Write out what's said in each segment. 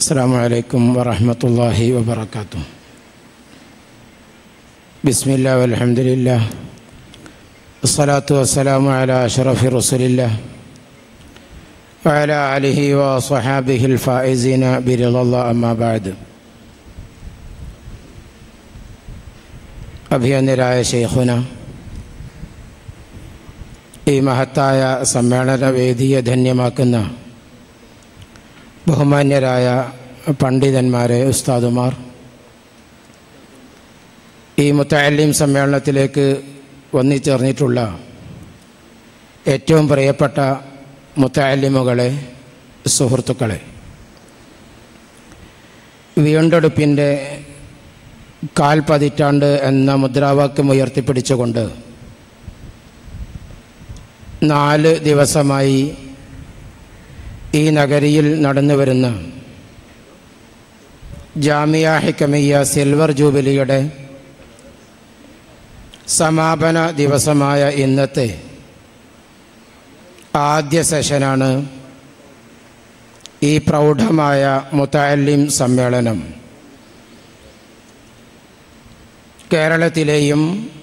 السلام عليكم ورحمة الله وبركاته. بسم الله والحمد لله والصلاة والسلام على أشرف رسول الله وعلى آله وصحابه الفائزين برضا الله أما بعد. അഭിനന്ദരായ ശൈഖുന, ഈ മഹത്തായ സമ്മേളന വേദിയെ ധന്യമാക്കുന്ന ബഹുമാന്യരായ പണ്ഡിതന്മാരെ, ഉസ്താദുമാർ, ഈ മുത്തഅല്ലിം സമ്മേളനത്തിലേക്ക് വന്നിച്ചേർന്നിട്ടുള്ള ഏറ്റവും പ്രിയപ്പെട്ട മുത്തഅല്ലിമുകളെ, സുഹൃത്തുക്കളെ, വീണ്ടെടുപ്പിൻ്റെ കാൽപതിറ്റാണ്ട് എന്ന മുദ്രാവാക്യം ഉയർത്തിപ്പിടിച്ചുകൊണ്ട് 4 ദിവസമായി ഈ നഗരിയിൽ നടന്നു വരുന്ന ജാമിയ ഹികമിയ്യ സിൽവർ ജൂബിലിയുടെ സമാപന ദിവസമായ ഇന്നത്തെ ആദ്യ സെഷനാണ് ഈ പ്രൗഢമായ മുത്തഅല്ലിം സമ്മേളനം. കേരളത്തിലെയും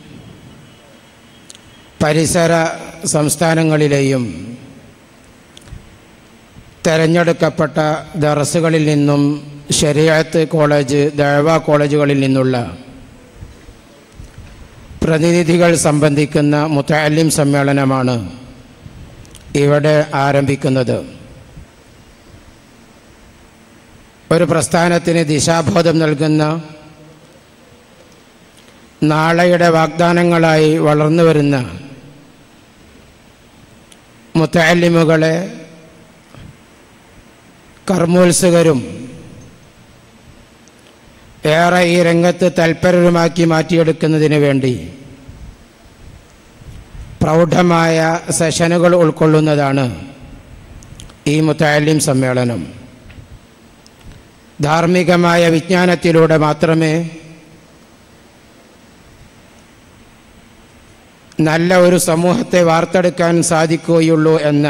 പരിസര സംസ്ഥാനങ്ങളിലെയും തെരഞ്ഞെടുക്കപ്പെട്ട ദർസുകളിൽ നിന്നും ശരീഅത്ത് കോളേജ്, ദഅവ കോളേജുകളിൽ നിന്നുള്ള പ്രതിനിധികൾ സംബന്ധിക്കുന്ന മുത്തഅല്ലിം സമ്മേളനമാണ് ഇവിടെ ആരംഭിക്കുന്നത്. ഒരു പ്രസ്ഥാനത്തിന് ദിശാബോധം നൽകുന്ന നാളെയുടെ വാഗ്ദാനങ്ങളായി വളർന്നു വരുന്ന മുത്തഅല്ലിമുകളെ കർമ്മോത്സുകരും ഏറെ ഈ രംഗത്ത് തൽപരരുമാക്കി മാറ്റിയെടുക്കുന്നതിന് വേണ്ടി പ്രൗഢമായ സെഷനുകൾ ഉൾക്കൊള്ളുന്നതാണ് ഈ മുത്തഅല്ലിം സമ്മേളനം. ധാർമ്മികമായ വിജ്ഞാനത്തിലൂടെ മാത്രമേ നല്ല ഒരു സമൂഹത്തെ വാർത്തെടുക്കാൻ സാധിക്കുകയുള്ളൂ എന്ന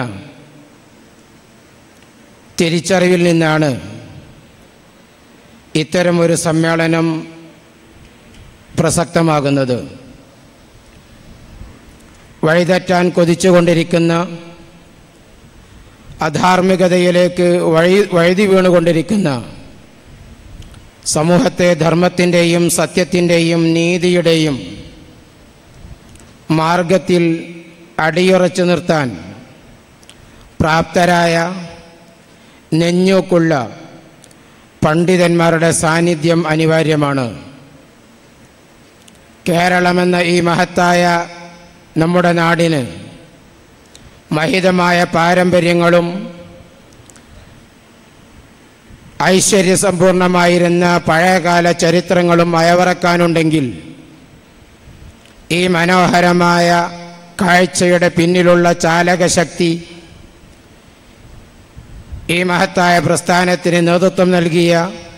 തിരിച്ചറിവിൽ നിന്നാണ് ഇത്തരം ഒരു സമ്മേളനം പ്രസക്തമാകുന്നത്. വഴിതെറ്റാൻ കൊതിച്ചുകൊണ്ടിരിക്കുന്ന, അധാർമികതയിലേക്ക് വഴുതി വീണുകൊണ്ടിരിക്കുന്ന സമൂഹത്തെ ധർമ്മത്തിൻ്റെയും സത്യത്തിൻ്റെയും നീതിയുടെയും മാർഗത്തിൽ അടിയുറച്ചു നിർത്താൻ പ്രാപ്തരായ നെഞ്ഞൂക്കുള്ള പണ്ഡിതന്മാരുടെ സാന്നിധ്യം അനിവാര്യമാണ്. കേരളമെന്ന ഈ മഹത്തായ നമ്മുടെ നാടിന് മഹിതമായ പാരമ്പര്യങ്ങളും ഐശ്വര്യസമ്പൂർണമായിരുന്ന പഴയകാല ചരിത്രങ്ങളും അയവറക്കാനുണ്ടെങ്കിൽ ഈ മനോഹരമായ കാഴ്ചയുടെ പിന്നിലുള്ള ചാലകശക്തി, ഈ മഹത്തായ പ്രസ്ഥാനത്തിന് നേതൃത്വം നൽകിയ,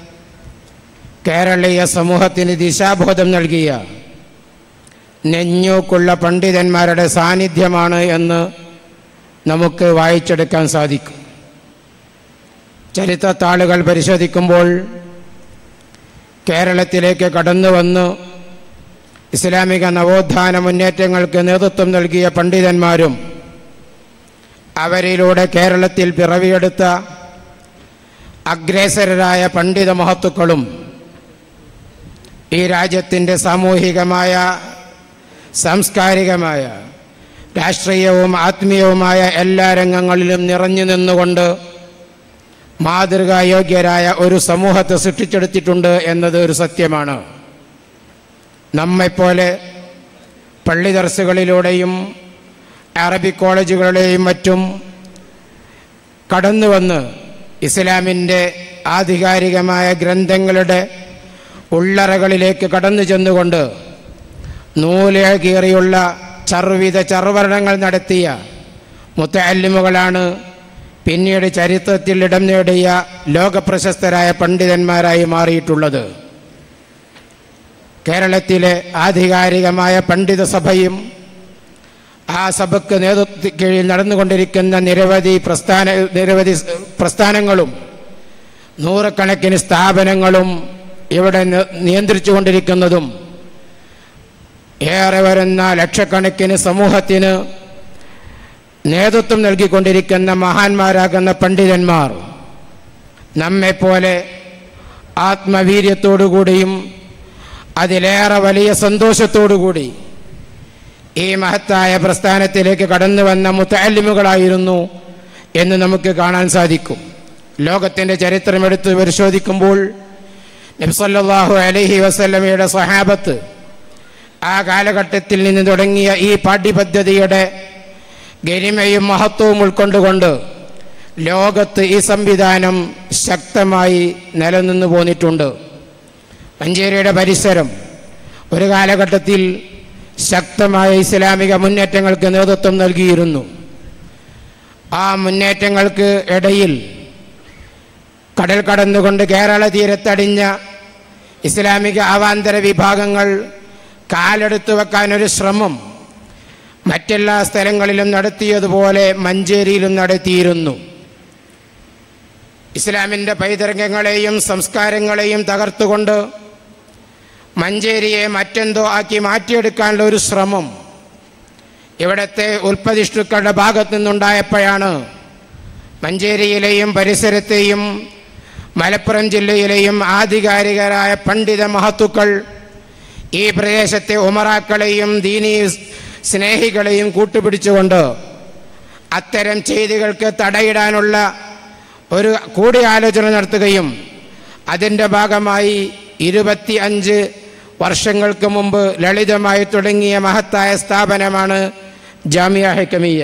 കേരളീയ സമൂഹത്തിന് ദിശാബോധം നൽകിയ നെഞ്ഞൂക്കുള്ള പണ്ഡിതന്മാരുടെ സാന്നിധ്യമാണ് എന്ന് നമുക്ക് വായിച്ചെടുക്കാൻ സാധിക്കും. ചരിത്രത്താളുകൾ പരിശോധിക്കുമ്പോൾ കേരളത്തിലേക്ക് കടന്നു വന്ന് ഇസ്ലാമിക നവോത്ഥാന മുന്നേറ്റങ്ങൾക്ക് നേതൃത്വം നൽകിയ പണ്ഡിതന്മാരും അവരിലൂടെ കേരളത്തിൽ പിറവിയെടുത്ത അഗ്രേസരരായ പണ്ഡിത മഹത്തുക്കളും ഈ രാജ്യത്തിൻ്റെ സാമൂഹികമായ, സാംസ്കാരികമായ, രാഷ്ട്രീയവും ആത്മീയവുമായ എല്ലാ രംഗങ്ങളിലും നിറഞ്ഞു നിന്നുകൊണ്ട് മാതൃകായോഗ്യരായ ഒരു സമൂഹത്തെ സൃഷ്ടിച്ചെടുത്തിട്ടുണ്ട് എന്നത് ഒരു സത്യമാണ്. നമ്മെപ്പോലെ പള്ളി ദർസുകളിലൂടെയും അറബിക് കോളേജുകളുടെയും മറ്റും കടന്നു വന്ന് ഇസ്ലാമിൻ്റെ ആധികാരികമായ ഗ്രന്ഥങ്ങളുടെ ഉള്ളറകളിലേക്ക് കടന്നു ചെന്നുകൊണ്ട് നൂലേകീറിയുള്ള ചർവരണങ്ങൾ നടത്തിയ മുത്തഅല്ലിമുകളാണ് പിന്നീട് ചരിത്രത്തിൽ ഇടം നേടിയ ലോകപ്രശസ്തരായ പണ്ഡിതന്മാരായി മാറിയിട്ടുള്ളത്. കേരളത്തിലെ ആധികാരികമായ പണ്ഡിത സഭയും ആ സഭയ്ക്ക് നേതൃത്വ കീഴിൽ നടന്നുകൊണ്ടിരിക്കുന്ന നിരവധി പ്രസ്ഥാനങ്ങളും നൂറുകണക്കിന് സ്ഥാപനങ്ങളും ഇവിടെ നിയന്ത്രിച്ചു കൊണ്ടിരിക്കുന്നതും ഏറെ വരുന്ന ലക്ഷക്കണക്കിന് സമൂഹത്തിന് നേതൃത്വം നൽകിക്കൊണ്ടിരിക്കുന്ന മഹാന്മാരാകുന്ന പണ്ഡിതന്മാർ നമ്മെപ്പോലെ ആത്മവീര്യത്തോടുകൂടിയും അതിലേറെ വലിയ സന്തോഷത്തോടുകൂടി ഈ മഹത്തായ പ്രസ്ഥാനത്തിലേക്ക് കടന്നു വന്ന മുതഅല്ലിമുകളായിരുന്നു എന്ന് നമുക്ക് കാണാൻ സാധിക്കും. ലോകത്തിൻ്റെ ചരിത്രമെടുത്ത് പരിശോധിക്കുമ്പോൾ നബി സല്ലല്ലാഹു അലൈഹി വസല്ലമയുടെ സ്വഹാബത്ത് ആ കാലഘട്ടത്തിൽ നിന്ന് തുടങ്ങിയ ഈ പാഠ്യപദ്ധതിയുടെ ഗരിമയും മഹത്വവും ഉൾക്കൊണ്ടുകൊണ്ട് ലോകത്ത് ഈ സംവിധാനം ശക്തമായി നിലനിന്നു പോന്നിട്ടുണ്ട്. മഞ്ചേരിയുടെ പരിസരം ഒരു കാലഘട്ടത്തിൽ ശക്തമായ ഇസ്ലാമിക മുന്നേറ്റങ്ങൾക്ക് നേതൃത്വം നൽകിയിരുന്നു. ആ മുന്നേറ്റങ്ങൾക്ക് ഇടയിൽ കടൽ കടന്നുകൊണ്ട് കേരള തീരത്തടിഞ്ഞ ഇസ്ലാമിക അവാന്തര വിഭാഗങ്ങൾ കാലെടുത്തു വെക്കാനൊരു ശ്രമം മറ്റെല്ലാ സ്ഥലങ്ങളിലും നടത്തിയതുപോലെ മഞ്ചേരിയിലും നടത്തിയിരുന്നു. ഇസ്ലാമിൻ്റെ പൈതൃകങ്ങളെയും സംസ്കാരങ്ങളെയും തകർത്തുകൊണ്ട് മഞ്ചേരിയെ മറ്റെന്തോ ആക്കി മാറ്റിയെടുക്കാനുള്ള ഒരു ശ്രമം ഇവിടുത്തെ ഉൽപ്പതിഷ്ണുക്കളുടെ ഭാഗത്തു നിന്നുണ്ടായപ്പോഴാണ് മഞ്ചേരിയിലെയും പരിസരത്തെയും മലപ്പുറം ജില്ലയിലെയും ആധികാരികരായ പണ്ഡിത മഹത്തുക്കൾ ഈ പ്രദേശത്തെ ഉമറാക്കളെയും ദീനീ സ്നേഹികളെയും കൂട്ടുപിടിച്ചുകൊണ്ട് അത്തരം ചെയ്തികൾക്ക് തടയിടാനുള്ള ഒരു കൂടിയാലോചന നടത്തുകയും അതിൻ്റെ ഭാഗമായി 25 വർഷങ്ങൾക്ക് മുമ്പ് ലളിതമായി തുടങ്ങിയ മഹത്തായ സ്ഥാപനമാണ് ജാമിയ ഹികമിയ്യ.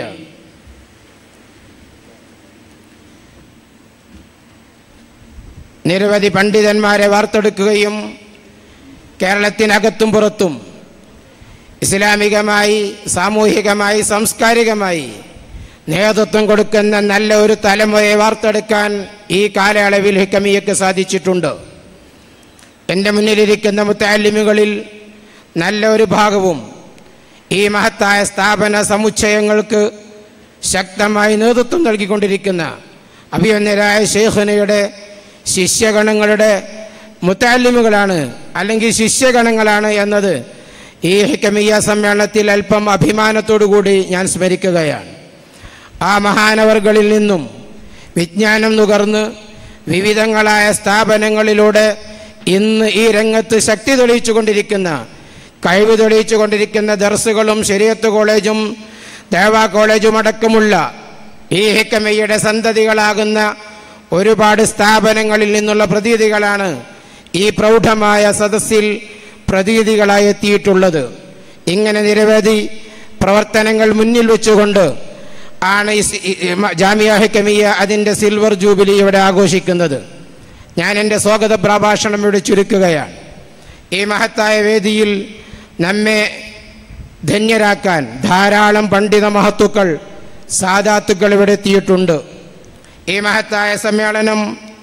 നിരവധി പണ്ഡിതന്മാരെ വാർത്തെടുക്കുകയും കേരളത്തിനകത്തും പുറത്തും ഇസ്ലാമികമായി, സാമൂഹികമായി, സാംസ്കാരികമായി നേതൃത്വം കൊടുക്കുന്ന നല്ല ഒരു തലമുറയെ വാർത്തെടുക്കാൻ ഈ കാലയളവിൽ ഹികമിയ്യക്ക് സാധിച്ചിട്ടുണ്ട്. എൻ്റെ മുന്നിലിരിക്കുന്ന മുതഅല്ലിമുകളിൽ നല്ല ഒരു ഭാഗവും ഈ മഹത്തായ സ്ഥാപന സമുച്ചയങ്ങൾക്ക് ശക്തമായി നേതൃത്വം നൽകിക്കൊണ്ടിരിക്കുന്ന അഭിമന്യരായ ശൈഖുനയുടെ ശിഷ്യഗണങ്ങളുടെ മുതഅല്ലിമുകളാണ്, അല്ലെങ്കിൽ ശിഷ്യഗണങ്ങളാണ് എന്നത് ഈ ഹികമിയ്യ സമ്മേളനത്തിൽ അല്പം അഭിമാനത്തോടുകൂടി ഞാൻ സ്മരിക്കുകയാണ്. ആ മഹാനവർകളിൽ നിന്നും വിജ്ഞാനം നുകർന്ന് വിവിധങ്ങളായ സ്ഥാപനങ്ങളിലൂടെ ഇന്ന് ഈ രംഗത്ത് ശക്തി തെളിയിച്ചു കൊണ്ടിരിക്കുന്ന, കഴിവ് തെളിയിച്ചു കൊണ്ടിരിക്കുന്ന ദർസുകളും ശരീഅത്ത് കോളേജും ദേവാ കോളേജും അടക്കമുള്ള ഈ ഹികമിയ്യയുടെ സന്തതികളാകുന്ന ഒരുപാട് സ്ഥാപനങ്ങളിൽ നിന്നുള്ള പ്രതീതികളാണ് ഈ പ്രൗഢമായ സദസ്സിൽ പ്രതീതികളായി എത്തിയിട്ടുള്ളത്. ഇങ്ങനെ നിരവധി പ്രവർത്തനങ്ങൾ മുന്നിൽ വെച്ചുകൊണ്ട് ആണ് ജാമിയ ഹികമിയ്യ അതിൻ്റെ സിൽവർ ജൂബിലി ഇവിടെ ആഘോഷിക്കുന്നത്. ഞാൻ എൻ്റെ സ്വാഗത പ്രഭാഷണം ഇവിടെ ചുരുക്കുകയാണ്. ഈ മഹത്തായ വേദിയിൽ നമ്മെ ധന്യരാക്കാൻ ധാരാളം പണ്ഡിത മഹത്തുക്കൾ, സാദാത്തുക്കൾ ഇവിടെ എത്തിയിട്ടുണ്ട്. ഈ മഹത്തായ സമ്മേളനം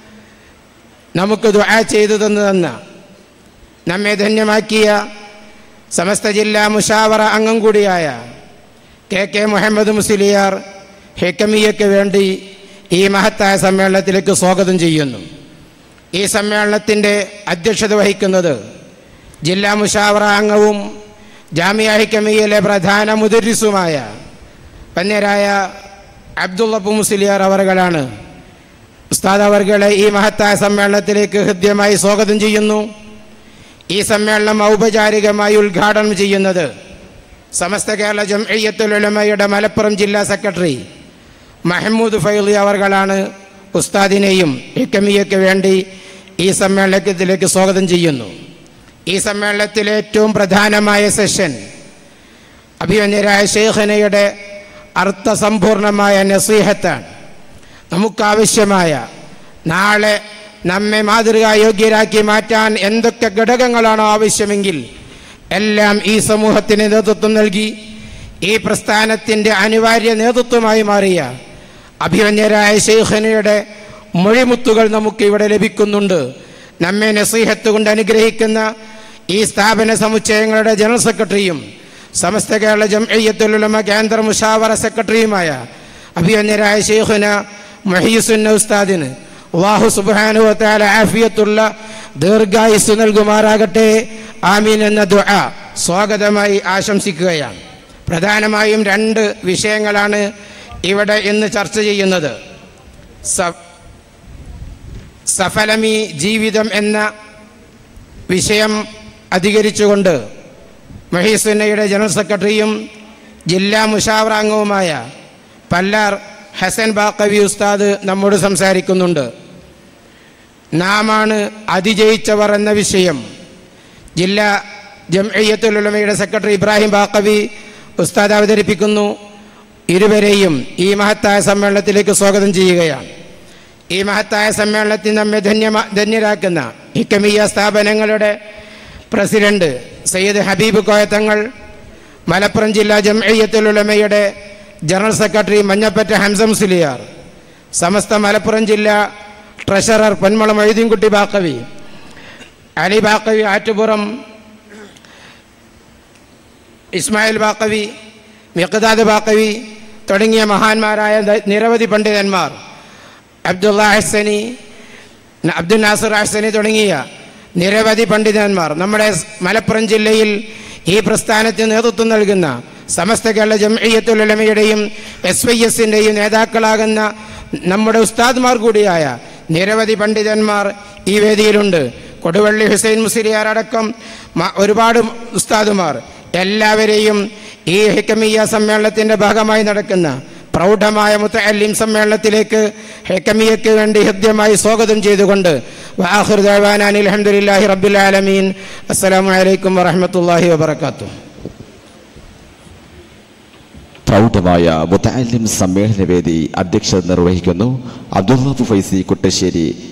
നമുക്ക് ദുആ ചെയ്തു തന്ന, നമ്മെ ധന്യമാക്കിയ സമസ്ത ജില്ലാ മുശാവറ അംഗം കൂടിയായ KK മുഹമ്മദ് മുസ്ലിയാർ ഹികമിയ്യക്ക് വേണ്ടി ഈ മഹത്തായ സമ്മേളനത്തിലേക്ക് സ്വാഗതം ചെയ്യുന്നു. ഈ സമ്മേളനത്തിൻ്റെ അധ്യക്ഷത വഹിക്കുന്നത് ജില്ലാ മുശാവറ അംഗവും ജാമിയ ഹികമിയ്യയിലെ പ്രധാന മുദരിസുമായ പന്യരായ അബ്ദുള്ള മുസ്ലിയാർ അവർകളാണ്. ഉസ്താദ് അവർകളെ ഈ മഹത്തായ സമ്മേളനത്തിലേക്ക് ഹൃദ്യമായി സ്വാഗതം ചെയ്യുന്നു. ഈ സമ്മേളനം ഔപചാരികമായി ഉദ്ഘാടനം ചെയ്യുന്നത് സമസ്ത കേരള ജംഇയ്യത്തുൽ ഉലമയുടെ മലപ്പുറം ജില്ലാ സെക്രട്ടറി മഹ്മൂദ് ഫൈളി അവർകളാണ്. ഉസ്താദിനെയും ഹികമിയ്യക്ക് വേണ്ടി ഈ സമ്മേളനത്തിലേക്ക് സ്വാഗതം ചെയ്യുന്നു. ഈ സമ്മേളനത്തിലെ ഏറ്റവും പ്രധാനമായ സെഷൻ അഭിമന്യരായ ശൈഖുനയുടെ അർത്ഥസമ്പൂർണമായ നസീഹത്താണ്. നമുക്കാവശ്യമായ, നാളെ നമ്മെ മാതൃകായോഗ്യരാക്കി മാറ്റാൻ എന്തൊക്കെ ഘടകങ്ങളാണോ ആവശ്യമെങ്കിൽ എല്ലാം ഈ സമൂഹത്തിന് നേതൃത്വം നൽകി ഈ പ്രസ്ഥാനത്തിൻ്റെ അനിവാര്യ നേതൃത്വമായി മാറിയ അഭിമന്യരായ ശൈഖുനയുടെ മൊഴിമുത്തുകൾ നമുക്ക് ഇവിടെ ലഭിക്കുന്നുണ്ട്. നമ്മെ നസീഹത്ത് കൊണ്ട് അനുഗ്രഹിക്കുന്ന ഈ സ്ഥാപന സമുച്ചയങ്ങളുടെ ജനറൽ സെക്രട്ടറിയും സമസ്ത കേരള ജംഇയ്യത്തുൽ ഉലമ കേന്ദ്ര മുശാവറ സെക്രട്ടറിയുമായ അഭിമന്യരായ ശൈഖുന മുഹയ്യിസുന്ന ഉസ്താദിന് അല്ലാഹു സുബ്ഹാനഹു വ തആല ആഫിയത്തുള്ള ദീർഘായുസ്സ് നൽകുമാറാകട്ടെ. ആമീൻ എന്ന ദുആ സ്വാഗതമായി ആശംസിക്കുകയാണ്. പ്രധാനമായും 2 വിഷയങ്ങളാണ് ഇവിടെ ഇന്ന് ചർച്ച ചെയ്യുന്നത്. സഫലമി ജീവിതം എന്ന വിഷയം അധികരിച്ചുകൊണ്ട് മഹീസുന്നയുടെ ജനറൽ സെക്രട്ടറിയും ജില്ലാ മുഷാവറാംഗവുമായ പല്ലാർ ഹസൻ ബാക്കവി ഉസ്താദ് നമ്മോട് സംസാരിക്കുന്നുണ്ട്. നാമാണ് അതിജയിച്ചവർ എന്ന വിഷയം ജില്ലാ ജംഇയ്യത്തുൽ ഉലമയുടെ സെക്രട്ടറി ഇബ്രാഹിം ബാക്കവി ഉസ്താദ് അവതരിപ്പിക്കുന്നു. ഇരുവരെയും ഈ മഹത്തായ സമ്മേളനത്തിലേക്ക് സ്വാഗതം ചെയ്യുകയാണ്. ഈ മഹത്തായ സമ്മേളനത്തിൽ നമ്മെ ധന്യരാക്കുന്ന ഹിക്കമിയ്യ സ്ഥാപനങ്ങളുടെ പ്രസിഡന്റ് സയ്യിദ് ഹബീബ് കോയത്തങ്ങൾ, മലപ്പുറം ജില്ലാ ജംഇയ്യത്തുൽ ഉലമയുടെ ജനറൽ സെക്രട്ടറി മഞ്ഞപ്പറ്റ ഹംസ മുസ്ലിയാർ, സമസ്ത മലപ്പുറം ജില്ലാ ട്രഷറർ പൊന്മള മൊയ്തീൻകുട്ടി ബാക്കവി, അലി ബാക്കവി ആറ്റുപുറം, ഇസ്മായിൽ ബാക്കവി, മിഖ്ദാദ് ബാക്കവി തുടങ്ങിയ മഹാന്മാരായ നിരവധി പണ്ഡിതന്മാർ, അബ്ദുള്ള ഹസനി, അബ്ദുൽ നാസർ ഹസനി തുടങ്ങിയ നിരവധി പണ്ഡിതന്മാർ, നമ്മുടെ മലപ്പുറം ജില്ലയിൽ ഈ പ്രസ്ഥാനത്തിന് നേതൃത്വം നൽകുന്ന സമസ്ത കേരള ജംഇയ്യത്തുൽ ഉലമയുടെയും SYSന്റെയും നേതാക്കളാകുന്ന നമ്മുടെ ഉസ്താദ്മാർ കൂടിയായ നിരവധി പണ്ഡിതന്മാർ ഈ വേദിയിലുണ്ട്. കൊടുവള്ളി ഹുസൈൻ മുസ്ലിയാർ അടക്കം ഒരുപാട് ഉസ്താദുമാർ, എല്ലാവരെയും ഈ ഹിക്കമിയ്യ സമ്മേളനത്തിൻ്റെ ഭാഗമായി നടക്കുന്ന പ്രൗഢമായ മുതഅല്ലിം സമ്മേളനത്തിലേക്ക് ഹിക്കമിയ്യക്ക് വേണ്ടി ഹൃദ്യമായി സ്വാഗതം ചെയ്തുകൊണ്ട് വആഖിറു ദഅവാനാ അൽഹംദുലില്ലാഹി റബ്ബിൽ ആലമീൻ. അസ്സലാമു അലൈക്കും വറഹ്മത്തുള്ളാഹി വബറകാതുഹു. പ്രൗഢമായ മുതഅല്ലിം സമ്മേളന വേദി അധ്യക്ഷത നിർവഹിക്കുന്നു അബ്ദുൽ ഫൈസി കുട്ടശ്ശേരി